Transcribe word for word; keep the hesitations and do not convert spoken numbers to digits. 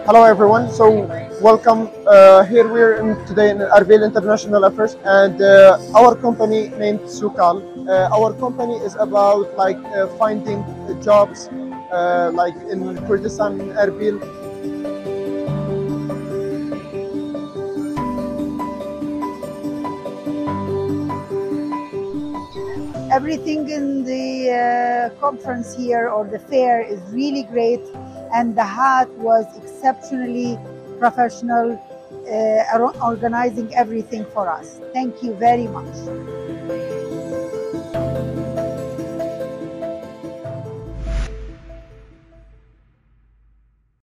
Hello everyone. So welcome. Uh, here we're in, today in Erbil International Affairs, and uh, our company named Sukal. Uh, our company is about like uh, finding uh, jobs, uh, like in Kurdistan, in Erbil. Everything in the uh, conference here or the fair is really great, and the hat was exceptionally professional, uh, organizing everything for us. Thank you very much.